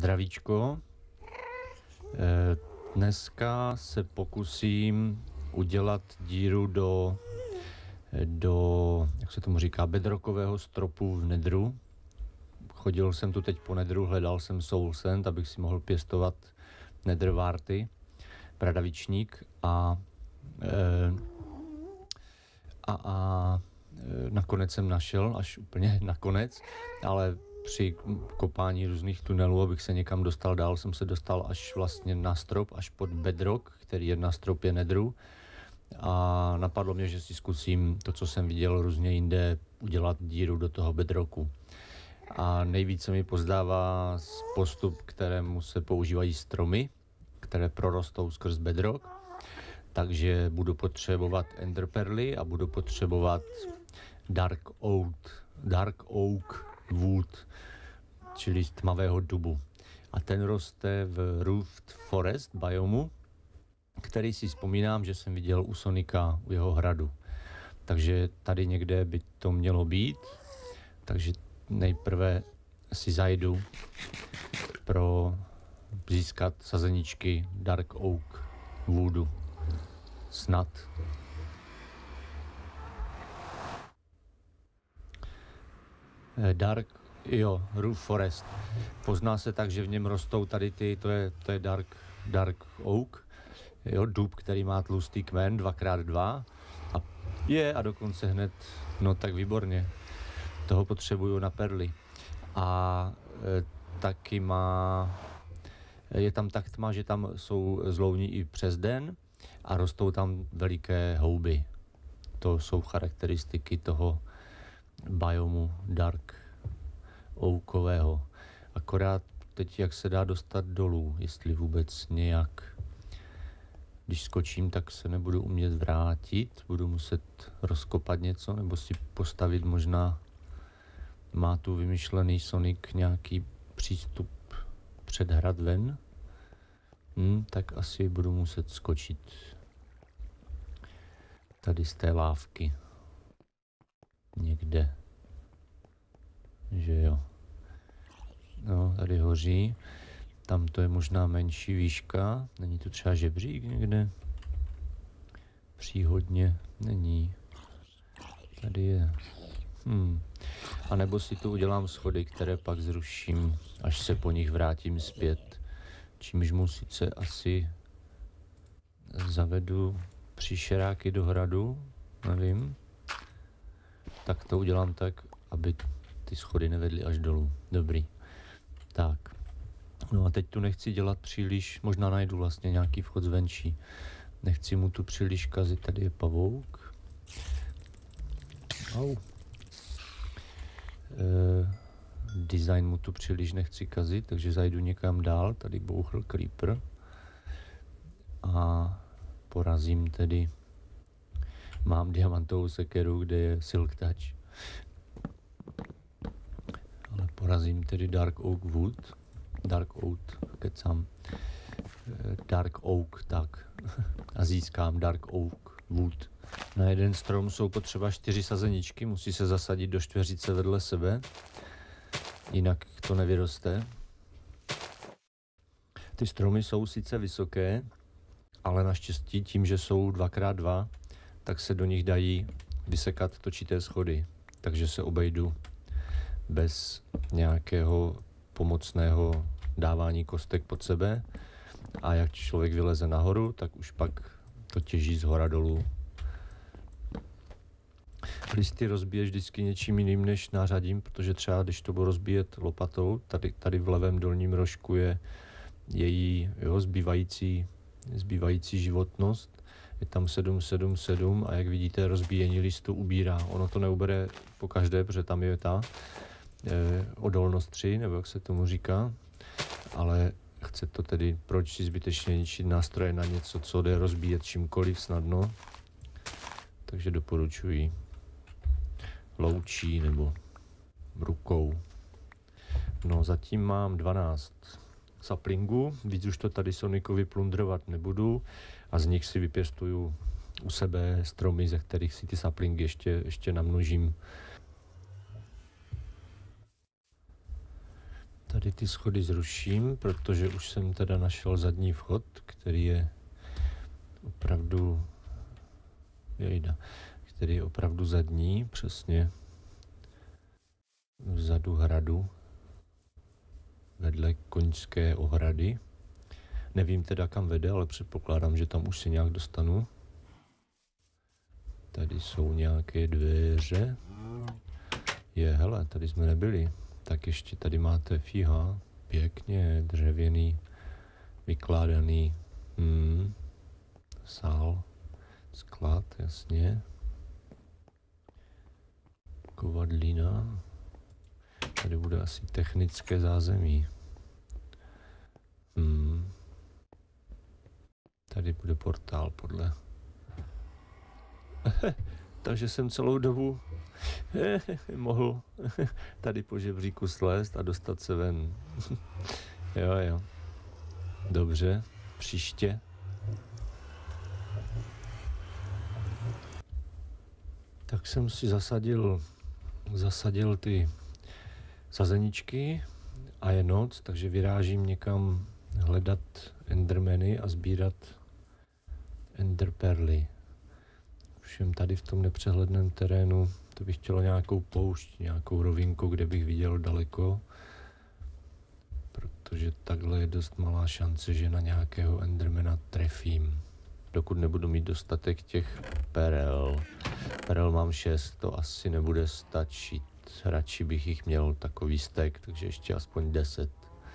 Zdravíčko. Dneska se pokusím udělat díru do jak se tomu říká, bedrockového stropu v nedru. Chodil jsem tu teď po nedru, hledal jsem soul sand, abych si mohl pěstovat nedrvárty, bradavičník a nakonec jsem našel, až úplně nakonec, ale při kopání různých tunelů, abych se někam dostal dál, jsem se dostal až vlastně na strop, až pod bedrock, který je na stropě nedru. A napadlo mě, že si zkusím to, co jsem viděl různě jinde, udělat díru do toho bedrocku. A nejvíce mi pozdává postup, kterému se používají stromy, které prorostou skrz bedrock. Takže budu potřebovat enderperly a budu potřebovat dark oak wood, čili z tmavého dubu. A ten roste v Roofed Forest biomu, který si vzpomínám, že jsem viděl u Sonika, u jeho hradu. Takže tady někde by to mělo být. Takže nejprve si zajdu pro získat sazeničky dark oak woodu. Snad. Roof Forest. Pozná se tak, že v něm rostou tady to je dark oak, jo, dub, který má tlustý kmen 2x2 a dokonce hned, no tak výborně, toho potřebuju na perly. A taky je tam tak tma, že tam jsou zlouní i přes den a rostou tam veliké houby. To jsou charakteristiky toho biomu dark oakového. Akorát teď, jak se dá dostat dolů, jestli vůbec nějak. Když skočím, tak se nebudu umět vrátit, budu muset rozkopat něco, nebo si postavit možná, má tu vymyšlený Sonic nějaký přístup před hrad ven, tak asi budu muset skočit tady z té lávky někde, že jo. No, tady hoří. Tam to je možná menší výška. Není to třeba žebřík někde? Příhodně není. Tady je. A nebo si tu udělám schody, které pak zruším, až se po nich vrátím zpět. Čímž mu sice asi zavedu příšeráky do hradu, nevím. Tak to udělám tak, aby ty schody nevedly až dolů. Dobrý. Tak. No a teď tu nechci dělat příliš, možná najdu vlastně nějaký vchod zvenčí. Nechci mu tu příliš kazit, tady je pavouk. Design mu tu příliš nechci kazit, takže zajdu někam dál, tady bouchl creeper. A porazím tedy, mám diamantovou sekeru, kde je silk touch. Ale porazím tedy dark oak wood. Dark oak, tak. A získám dark oak wood. Na jeden strom jsou potřeba 4 sazeničky, musí se zasadit do čtveřice vedle sebe, jinak to nevyroste. Ty stromy jsou sice vysoké, ale naštěstí tím, že jsou 2x2, tak se do nich dají vysekat točité schody, takže se obejdu bez nějakého pomocného dávání kostek pod sebe a jak člověk vyleze nahoru, tak už pak to těží z hora dolů. Listy rozbiješ vždycky něčím jiným než nářadím, protože třeba když to budu rozbíjet lopatou, tady v levém dolním rožku je její zbývající životnost. Je tam 777 a jak vidíte, rozbíjení listu ubírá. Ono to neubere po každé, protože tam je ta odolnost 3, nebo jak se tomu říká, ale chce to tedy, proč si zbytečně ničit nástroje na něco, co jde rozbíjet čímkoliv snadno, takže doporučuji loučí nebo rukou. No, zatím mám 12 saplingů, víc už to tady Sonicovi plundrovat nebudu a z nich si vypěstuju u sebe stromy, ze kterých si ty saplingy ještě namnožím. Tady ty schody zruším, protože už jsem teda našel zadní vchod, který je opravdu který je opravdu zadní, přesně vzadu hradu, vedle koňské ohrady. Nevím teda, kam vede, ale předpokládám, že tam už se nějak dostanu. Tady jsou nějaké dveře. Hele, tady jsme nebyli. Tak ještě tady máte fíha, pěkně dřevěný, vykládaný sál, sklad, jasně. Kovadlina. Tady bude asi technické zázemí. Tady bude portál podle. Takže jsem celou dobu mohl tady po žebříku slézt a dostat se ven. Jo. Dobře, příště. Tak jsem si zasadil ty sazeničky a je noc, takže vyrážím někam hledat endermany a sbírat enderperly. Všem tady v tom nepřehledném terénu to bych chtělo nějakou poušť, nějakou rovinku, kde bych viděl daleko, protože takhle je dost malá šance, že na nějakého endermana trefím, dokud nebudu mít dostatek těch perel. Perel mám 6, to asi nebude stačit. Radši bych jich měl takový stek, takže ještě aspoň 10.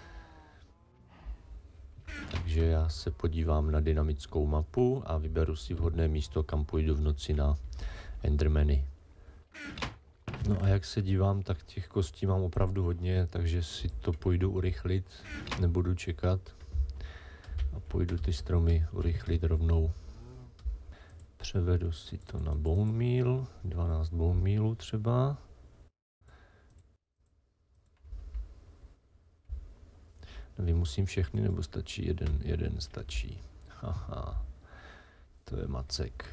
Takže já se podívám na dynamickou mapu a vyberu si vhodné místo, kam půjdu v noci na endermany. No a jak se dívám, tak těch kostí mám opravdu hodně, takže si to půjdu urychlit, nebudu čekat a půjdu ty stromy urychlit rovnou. Převedu si to na bone meal, 12 bone mealů třeba. Nevím, musím všechny, nebo stačí jeden? Jeden stačí. Haha, to je macek.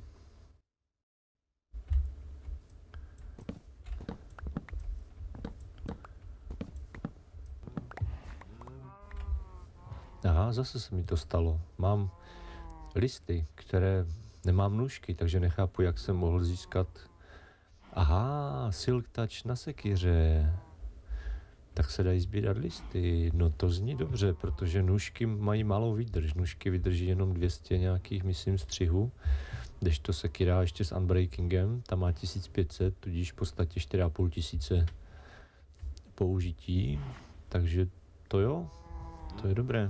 Aha, zase se mi to stalo. Mám listy, které nemám nůžky, takže nechápu, jak jsem mohl získat. Aha, silk touch na sekyře. Tak se dají sbírat listy. No to zní dobře, protože nůžky mají malou výdrž. Nůžky vydrží jenom 200 nějakých, myslím, střihů. Kdežto sekyra ještě s unbreakingem, tam má 1500, tudíž v podstatě 4500 použití. Takže to jo, to je dobré.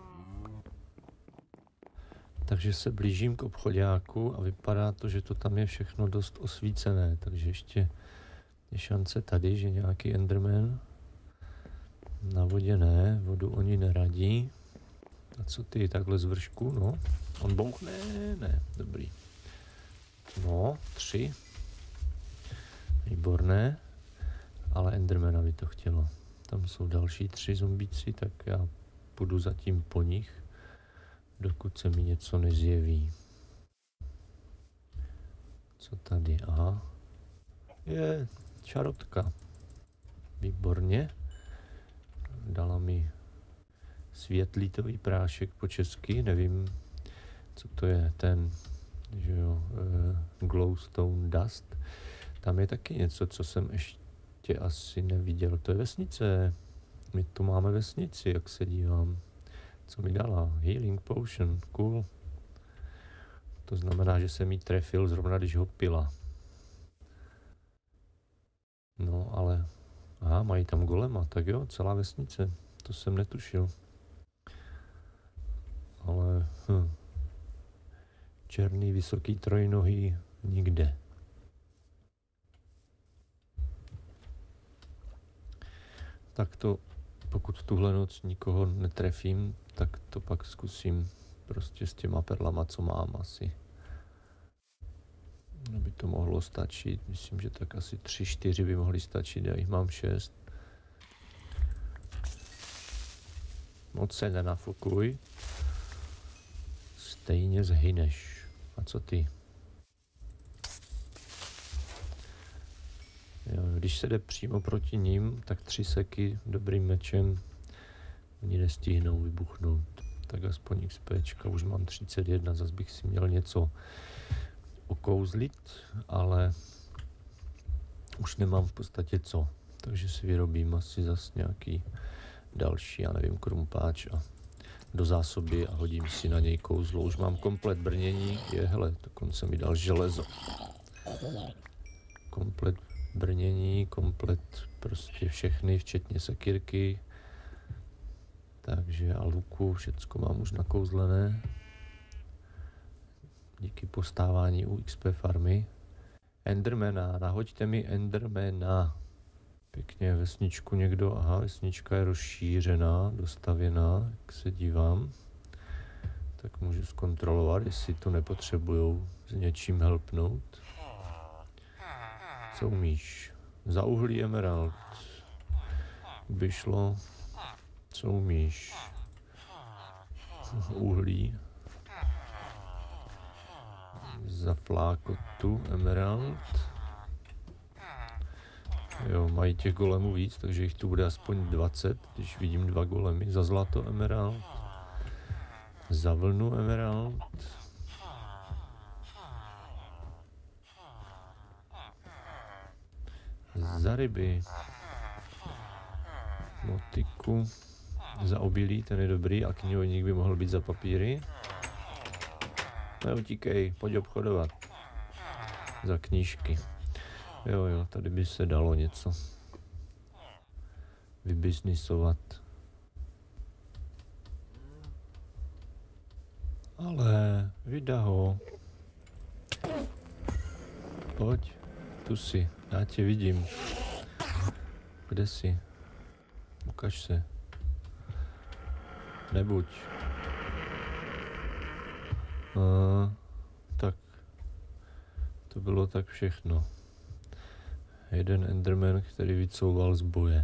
Takže se blížím k obchoďáku a vypadá to, že to tam je všechno dost osvícené. Takže ještě je šance tady, že nějaký enderman. Na vodě ne, vodu oni neradí. A co ty, takhle z vršku, no? On bouchne? Ne, dobrý. No, 3. Výborné. Ale endermana by to chtělo. Tam jsou další 3 zombíci, tak já půjdu zatím po nich, dokud se mi něco nezjeví. Co tady? Aha. Je čarotka. Výborně. Dala mi světlítový prášek po česky, nevím, co to je, ten, že jo, glowstone dust. Tam je taky něco, co jsem ještě asi neviděl, to je vesnice. My tu máme vesnici, jak se dívám. Co mi dala? Healing potion, cool. To znamená, že jsem jí trefil zrovna, když ho pila. No, ale aha, mají tam golema, tak jo, celá vesnice, to jsem netušil. Ale černý, vysoký, trojnohý, nikde. Tak to, pokud tuhle noc nikoho netrefím, tak to pak zkusím prostě s těma perlama, co mám asi. By to mohlo stačit, myslím, že tak asi 3-4 by mohly stačit, já jich mám 6. Moc se nenafukuj, stejně zhyneš. A co ty? Jo, když se jde přímo proti ním, tak 3 seky dobrým mečem oni nestihnou vybuchnout. Tak aspoň XPčka, už mám 31, zase bych si měl něco okouzlit, ale už nemám v podstatě co. Takže si vyrobím asi zase nějaký další, já nevím, krumpáč a do zásoby a hodím si na něj kouzlo. Už mám komplet brnění, hele, dokonce mi dal železo. Komplet brnění, komplet prostě všechny, včetně sekírky. Takže a luku, všecko mám už nakouzlené. Díky postávání u XP farmy. Endermana, nahoďte mi Endermana. Pěkně vesničku někdo, aha, vesnička je rozšířená, dostavěná, jak se dívám. Tak můžu zkontrolovat, jestli to nepotřebujou s něčím helpnout. Co umíš? Za uhlí emerald. By šlo. Co umíš? Uhlí. Za flákotu emerald. Jo, mají těch golemů víc, takže jich tu bude aspoň 20, když vidím 2 golemy. Za zlato emerald. Za vlnu emerald. Za ryby. Motiku. Za obilí, ten je dobrý, a knihovník by mohl být za papíry. Neutíkej, pojď obchodovat. Za knížky. Jo, tady by se dalo něco vybiznisovat. Ale vydá ho. Pojď, tu jsi, já tě vidím. Kde jsi? Ukaž se. Nebuď. Tak. To bylo tak všechno. Jeden Enderman, který vycouval z boje.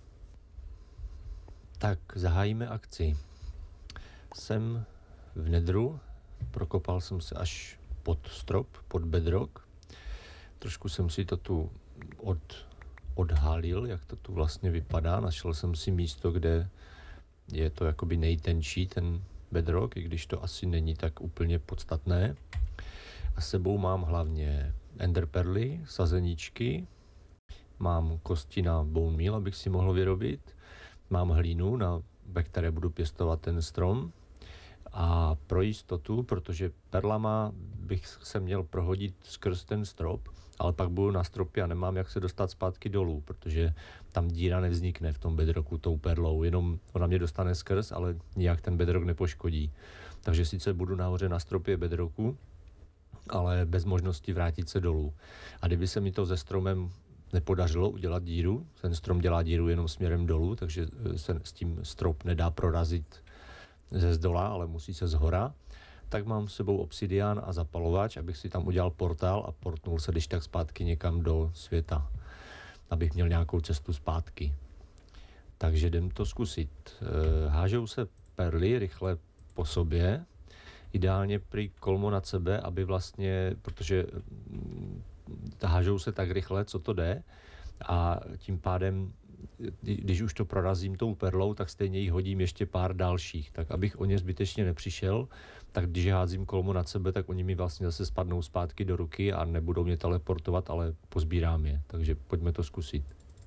Tak, zahájíme akci. Jsem v Nedru, prokopal jsem se až pod strop, pod bedrock. Trošku jsem si to tu odhalil, jak to tu vlastně vypadá. Našel jsem si místo, kde je to jakoby nejtenčí ten bedrock, i když to asi není tak úplně podstatné. A s sebou mám hlavně enderperly, sazeníčky, mám kosti na bone meal, abych si mohl vyrobit, mám hlínu, ve které budu pěstovat ten strom, a pro jistotu, protože perlama bych se měl prohodit skrz ten strop, ale pak budu na stropě a nemám jak se dostat zpátky dolů, protože tam díra nevznikne v tom bedrocku tou perlou, jenom ona mě dostane skrz, ale nijak ten bedrock nepoškodí. Takže sice budu nahoře na stropě bedrocku, ale bez možnosti vrátit se dolů. A kdyby se mi to se stromem nepodařilo udělat díru, ten strom dělá díru jenom směrem dolů, takže se s tím strop nedá prorazit ze zdola, ale musí se zhora, tak mám s sebou obsidián a zapalovač, abych si tam udělal portál a portnul se když tak zpátky někam do světa, abych měl nějakou cestu zpátky. Takže jdem to zkusit. Hážou se perly rychle po sobě, ideálně prý kolmo nad sebe, aby vlastně, protože hážou se tak rychle, co to jde, a tím pádem, když už to prorazím tou perlou, tak stejně jí hodím ještě pár dalších. Tak abych o ně zbytečně nepřišel, tak když házím kolmo nad sebe, tak oni mi vlastně zase spadnou zpátky do ruky a nebudou mě teleportovat, ale pozbírám je. Takže pojďme to zkusit.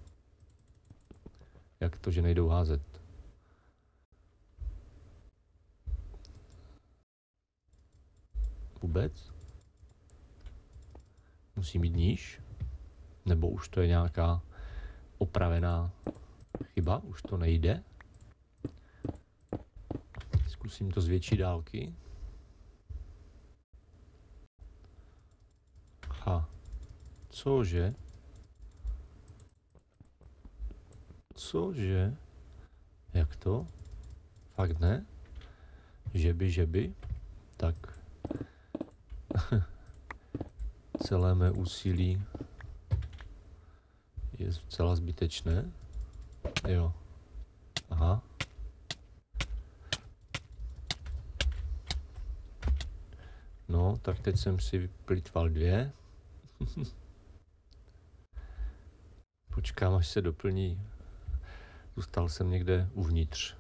Jak to, že nejdou házet? Vůbec? Musí mít níž? Nebo už to je nějaká opravená chyba? Už to nejde? Zkusím to z větší dálky. Cože? Cože? Jak to? Fakt ne? Že by? Tak. Celé mé úsilí je zcela zbytečné. Jo. Aha. No, tak teď jsem si vyplýtval 2. Počkám, až se doplní. Zůstal jsem někde uvnitř.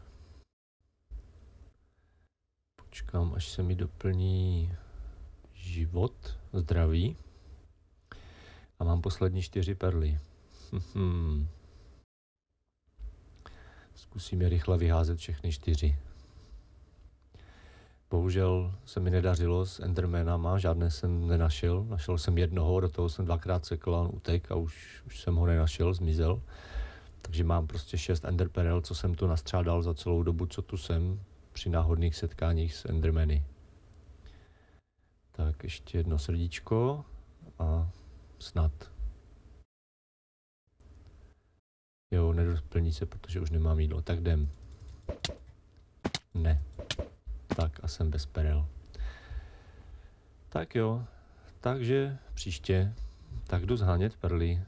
Počkám, až se mi doplní život, zdraví. A mám poslední 4 perly. Zkusím je rychle vyházet všechny 4. Bohužel se mi nedařilo s endermanama, žádné jsem nenašel. Našel jsem jednoho, do toho jsem 2krát sekl a on utek a už jsem ho nenašel, zmizel. Takže mám prostě 6 enderperel, co jsem tu nastřádal za celou dobu, co tu jsem, při náhodných setkáních s endermany. Tak ještě jedno srdíčko a snad. Jo, nedoplní se, protože už nemám jídlo. Tak jdem. Ne. Tak a jsem bez perel. Tak jo, takže příště. Tak jdu zhánět perly.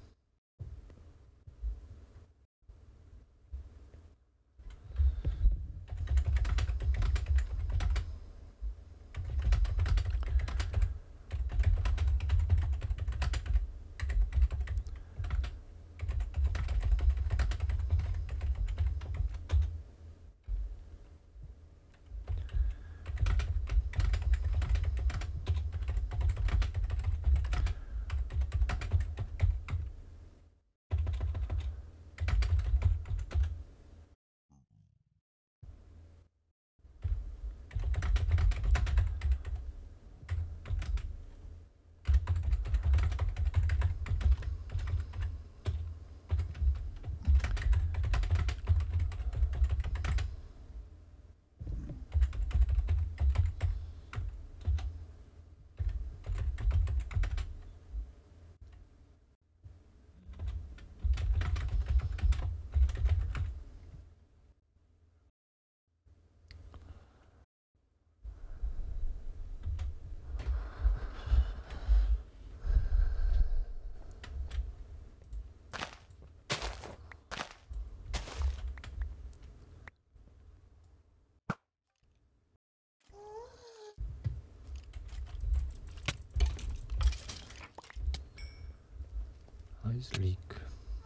Hajzlík.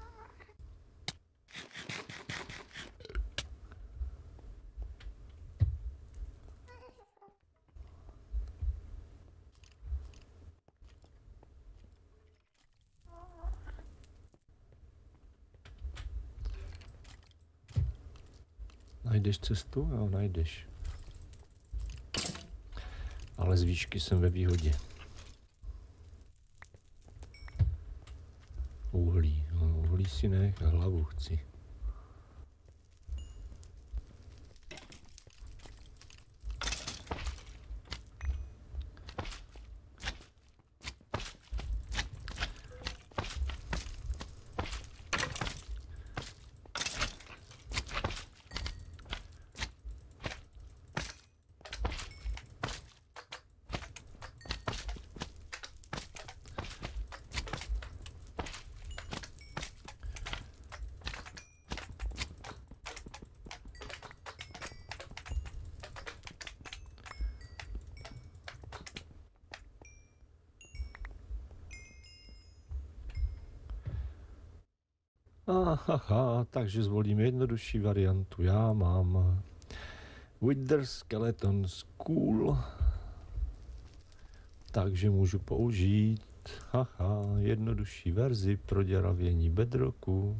Najdeš cestu? Jo, najdeš. Ale z výšky jsem ve výhodě. Uhlí. No, uhlí si nech a hlavu chci. Aha, takže zvolím jednodušší variantu. Já mám Wither Skeleton School, takže můžu použít jednodušší verzi pro děravění bedrocku.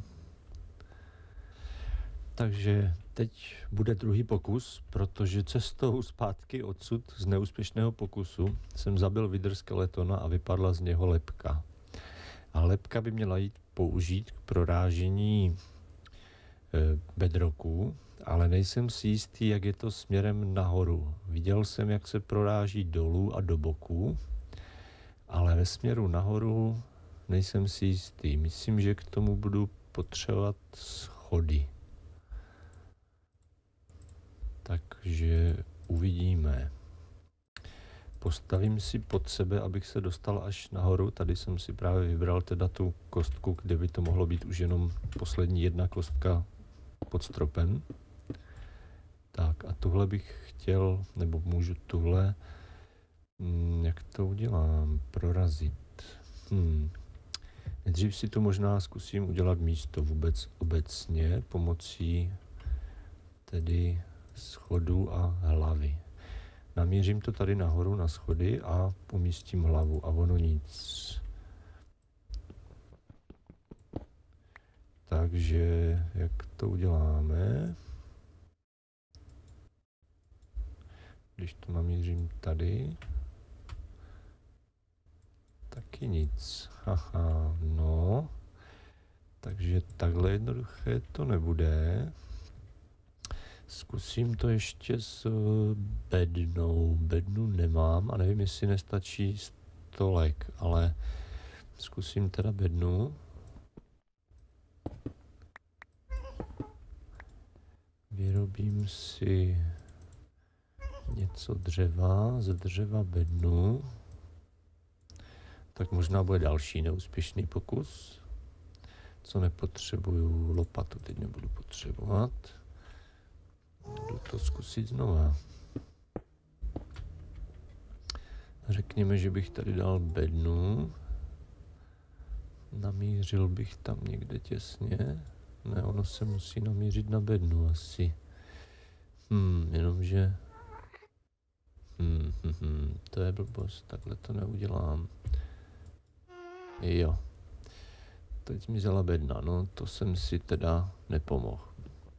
Takže teď bude druhý pokus, protože cestou zpátky odsud z neúspěšného pokusu jsem zabil Wither Skeletona a vypadla z něho lebka. A lebka by měla jít použít k prorážení bedrocku, ale nejsem si jistý, jak je to směrem nahoru. Viděl jsem, jak se proráží dolů a do boku, ale ve směru nahoru nejsem si jistý. Myslím, že k tomu budu potřebovat schody. Takže uvidíme. Postavím si pod sebe, abych se dostal až nahoru. Tady jsem si právě vybral teda tu kostku, kde by to mohlo být už jenom poslední jedna kostka pod stropem. Tak a tuhle bych chtěl, nebo můžu tuhle, jak to udělám, prorazit. Nejdřív si to možná zkusím udělat místo vůbec obecně pomocí tedy schodu a hlavy. Namířím to tady nahoru na schody a umístím hlavu a ono nic. Takže jak to uděláme? Když to namířím tady, taky nic. Haha, no. Takže takhle jednoduché to nebude. Zkusím to ještě s bednou. Bednu nemám a nevím, jestli nestačí stolek, ale zkusím teda bednu. Vyrobím si něco dřeva, ze dřeva bednu. Tak možná bude další neúspěšný pokus. Co nepotřebuju, lopatu teď nebudu potřebovat. Jdu to zkusit znova. Řekněme, že bych tady dal bednu. Namířil bych tam někde těsně. Ne, ono se musí namířit na bednu asi. Jenomže... to je blbost, takhle to neudělám. Jo. Teď zmizela bedna, no to jsem si teda nepomohl.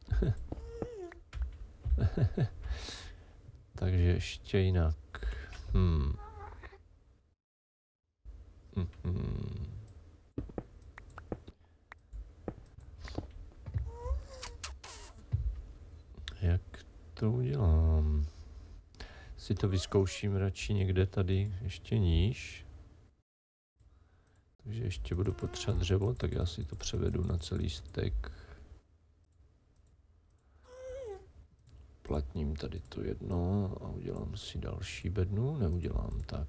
Takže ještě jinak. Jak to udělám? Si to vyzkouším radši někde tady ještě níž. Takže ještě budu potřebovat dřevo, tak já si to převedu na celý stek. Platním tady to jedno a udělám si další bednu, neudělám tak.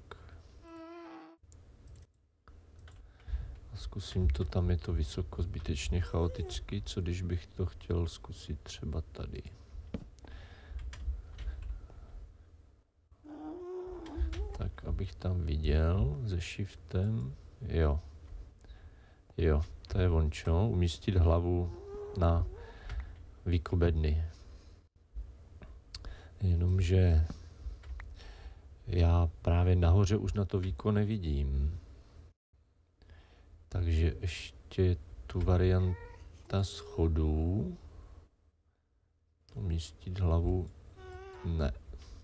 A zkusím to, tam je to vysoko, zbytečně chaoticky, co když bych to chtěl zkusit třeba tady. Tak, abych tam viděl se shiftem, jo, to je vončo, umístit hlavu na víko bedny. Jenomže já právě nahoře už na to víko nevidím. Takže ještě tu varianta schodů. Umístit hlavu ne.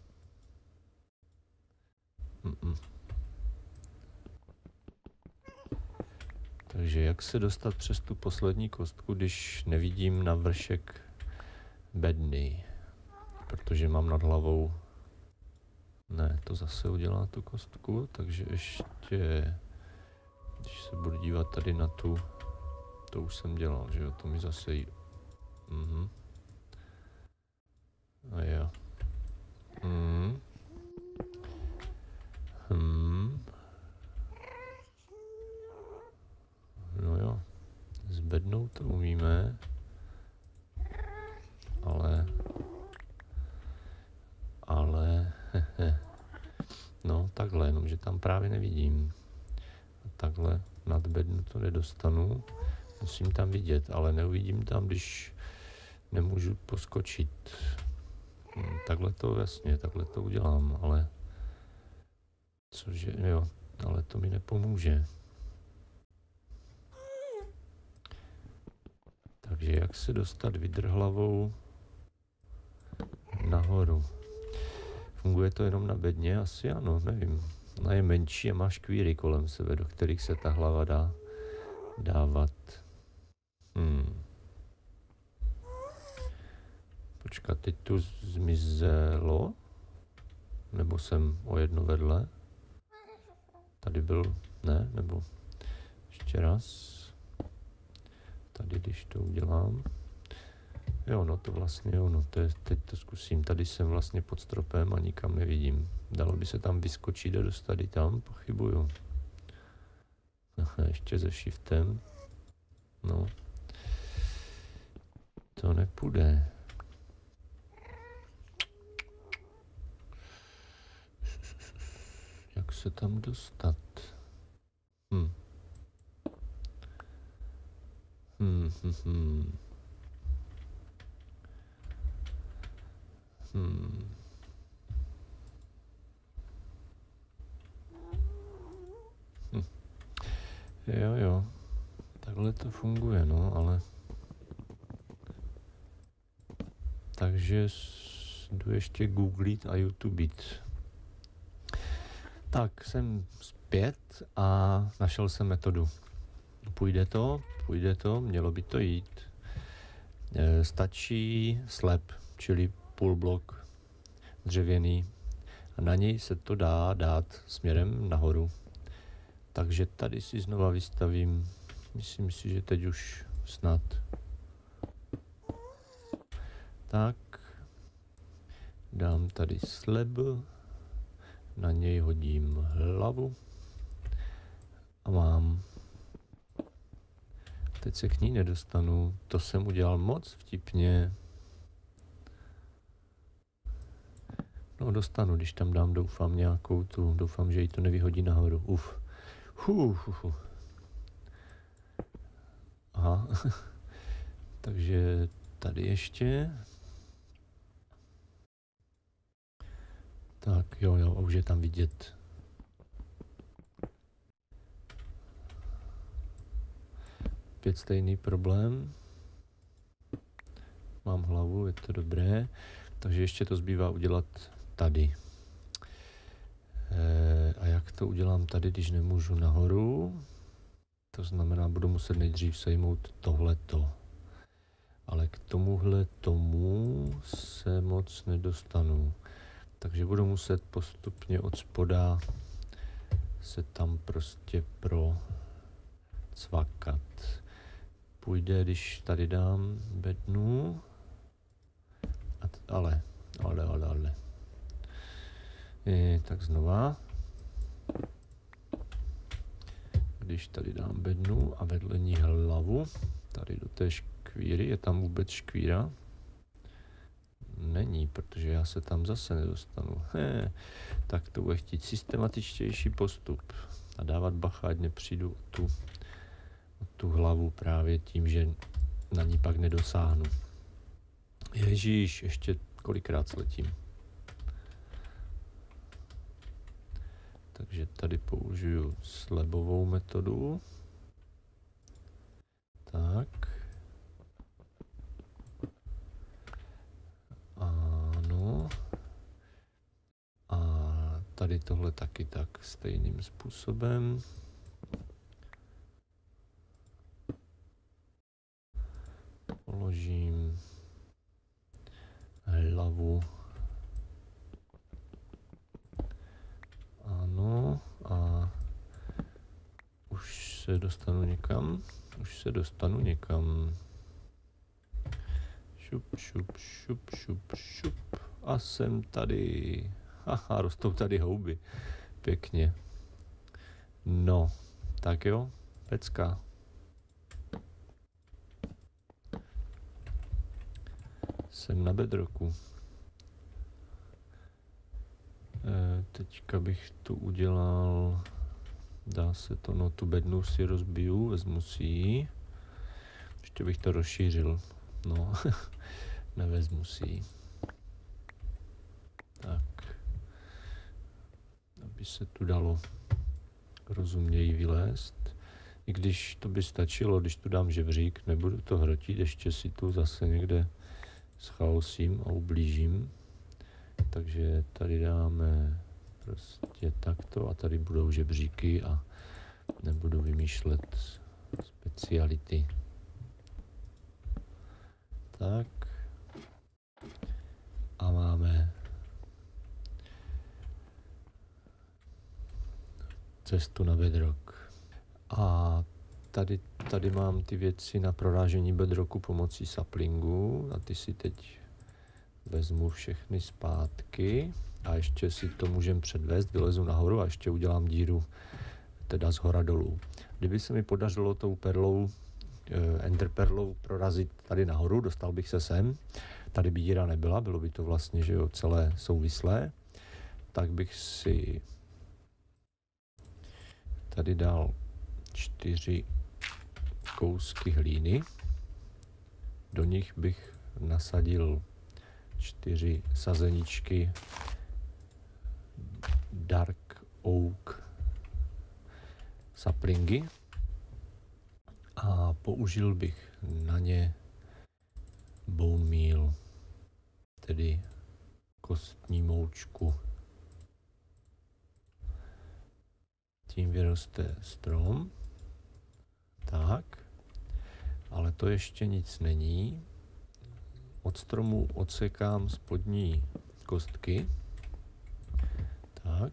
Takže jak se dostat přes tu poslední kostku, když nevidím na vršek bedny? Protože mám nad hlavou... Ne, to zase udělá tu kostku, takže ještě... Když se budu dívat tady na tu... To už jsem dělal, že jo, to mi zase... A jo. No jo, s bednou to umíme, ale, no takhle, jenomže tam právě nevidím. Takhle nad bednu to nedostanu, musím tam vidět, ale neuvidím tam, když nemůžu poskočit. Takhle to jasně, takhle to udělám, ale cože, jo, ale to mi nepomůže. Takže jak se dostat vydrhlavou nahoru? Funguje to jenom na bedně? Asi ano, nevím. Ona je menší a má škvíry kolem sebe, do kterých se ta hlava dá dávat. Počkat, teď tu zmizelo? Nebo jsem o jedno vedle? Tady byl, ne, nebo ještě raz. Tady, když to udělám. Jo, no to vlastně ono, teď to zkusím. Tady jsem vlastně pod stropem a nikam nevidím. Dalo by se tam vyskočit a dostat i tam? Pochybuju. Aha, ještě se shiftem. No. To nepůjde. Jak se tam dostat? Jo, takhle to funguje, no, ale... Takže jdu ještě googlit a YouTubeit. Tak, jsem zpět a našel jsem metodu. Půjde to, mělo by to jít. Stačí slab, čili půlblok dřevěný. A na něj se to dá dát směrem nahoru. Takže tady si znova vystavím, myslím si, že teď už snad. Tak, dám tady slab, na něj hodím hlavu a mám. Teď se k ní nedostanu, to jsem udělal moc vtipně. No dostanu, když tam dám, doufám, nějakou tu, doufám, že jí to nevyhodí nahoru. Aha, takže tady ještě. Tak jo, už je tam vidět. Opět stejný problém. Mám hlavu, je to dobré. Takže ještě to zbývá udělat tady. A jak to udělám tady, když nemůžu nahoru? To znamená, budu muset nejdřív sejmout tohleto. Ale k tomuhle tomu se moc nedostanu. Takže budu muset postupně od spoda se tam prostě procvakat. Půjde, když tady dám bednu, ale. Tak znova. Když tady dám bednu a vedle ní hlavu, tady do té škvíry, je tam vůbec škvíra? Není, protože já se tam zase nedostanu. Tak to bude chtít systematičtější postup a dávat bacha, ať nepřijdu o tu hlavu právě tím, že na ní pak nedosáhnu. Ježíš, ještě kolikrát sletím. Takže tady použiju slabovou metodu. Tak. Ano. A tady tohle taky tak stejným způsobem. Položím hlavu. Ano, a už se dostanu někam. Šup. A jsem tady. Haha, rostou tady houby. Pěkně. No, tak jo, pecka. Jsem na bedroku. Teďka bych tu udělal, dá se to, no tu bednu si rozbiju, vezmu si ji. Ještě bych to rozšířil, no, nevezmu si ji. Tak, aby se tu dalo rozuměji vylézt. I když to by stačilo, když tu dám žebřík, nebudu to hrotit, ještě si tu zase někde schaosím a ublížím. Takže tady dáme prostě takto a tady budou žebříky a nebudu vymýšlet speciality. Tak. A máme cestu na bedrock. A tady mám ty věci na prorážení bedrocku pomocí saplingu a ty si teď vezmu všechny zpátky a ještě si to můžeme předvést, vylezu nahoru a ještě udělám díru teda z hora dolů. Kdyby se mi podařilo tou perlou, enderperlou prorazit tady nahoru, dostal bych se sem, tady by díra nebyla, bylo by to vlastně, že jo, celé souvislé, tak bych si tady dal 4 kousky hlíny do nich bych nasadil 4 sazeničky Dark Oak saplingy a použil bych na ně bone meal, tedy kostní moučku. Tím vyroste strom. Tak, ale to ještě nic není. Od stromu odsekám spodní kostky. Tak.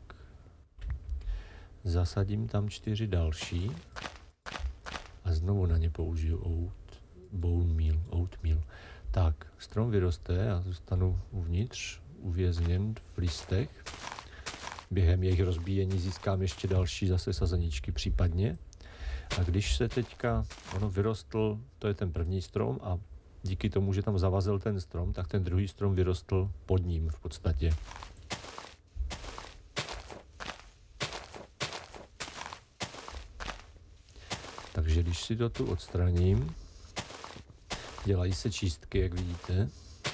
Zasadím tam 4 další a znovu na ně použiju oatmeal. Tak, strom vyroste a zůstanu uvnitř, uvězněn v listech. Během jejich rozbíjení získám ještě další zase sazeničky případně. A když se teďka ono vyrostl, to je ten první strom a díky tomu, že tam zavazil ten strom, tak ten druhý strom vyrostl pod ním v podstatě. Takže když si to tu odstraním, dělají se čistky, jak vidíte.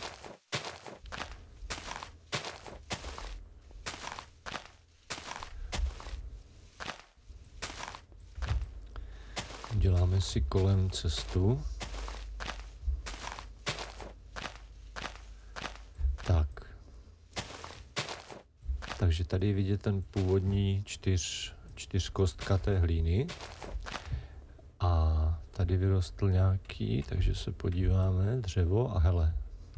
Děláme si kolem cestu. Tak. Takže tady je vidět ten původní čtyřkostka té hlíny. A tady vyrostl nějaký, takže se podíváme, dřevo a hele.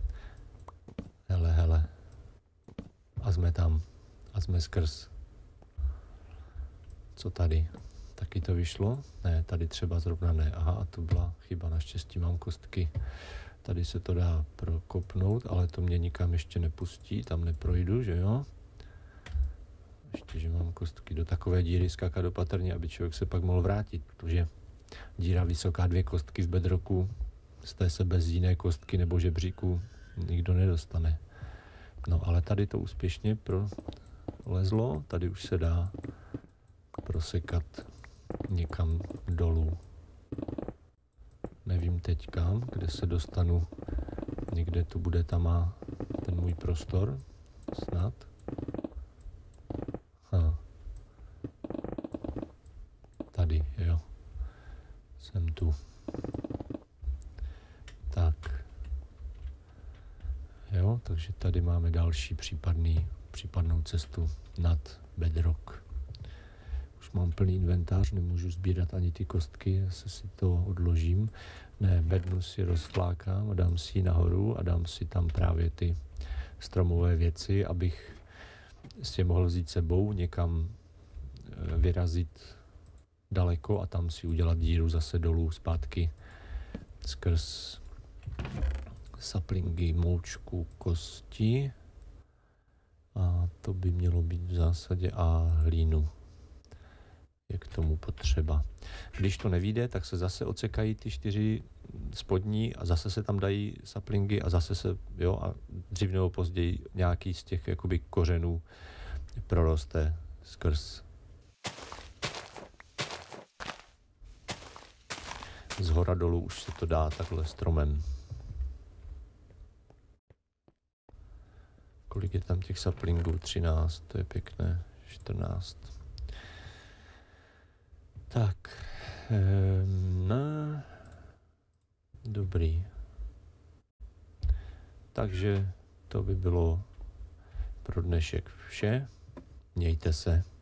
A jsme tam. A jsme skrz. Co tady? Taky to vyšlo? Ne, tady třeba zrovna ne. Aha, a to byla chyba, naštěstí mám kostky. Tady se to dá prokopnout, ale to mě nikam ještě nepustí, tam neprojdu, že jo? Ještě, že mám kostky do takové díry skákat opatrně, aby člověk se pak mohl vrátit, protože díra vysoká 2 kostky v bedroku, z té se bez jiné kostky nebo žebříku nikdo nedostane. No ale tady to úspěšně prolezlo, tady už se dá prosekat někam dolů. Nevím teď kam, kde se dostanu. Někde tu bude tam ten můj prostor. Snad. Tady, jo. Jsem tu. Tak. Jo, takže tady máme další případnou cestu nad bedrock. Už mám plný inventář, nemůžu sbírat ani ty kostky, zase si to odložím. Ne, bednu si rozflákám a dám si ji nahoru a dám si tam právě ty stromové věci, abych si je mohl vzít sebou, někam vyrazit daleko a tam si udělat díru zase dolů, zpátky skrz saplingy, moučku, kosti a to by mělo být v zásadě a hlínu. Je k tomu potřeba. Když to nevyjde, tak se zase odsekají ty 4 spodní a zase se tam dají saplingy a zase se, jo, a dřív nebo později nějaký z těch jakoby kořenů proroste skrz. Z hora dolů už se to dá takhle stromem. Kolik je tam těch saplingů? 13, to je pěkné. 14. Tak, no, dobrý. Takže to by bylo pro dnešek vše. Mějte se.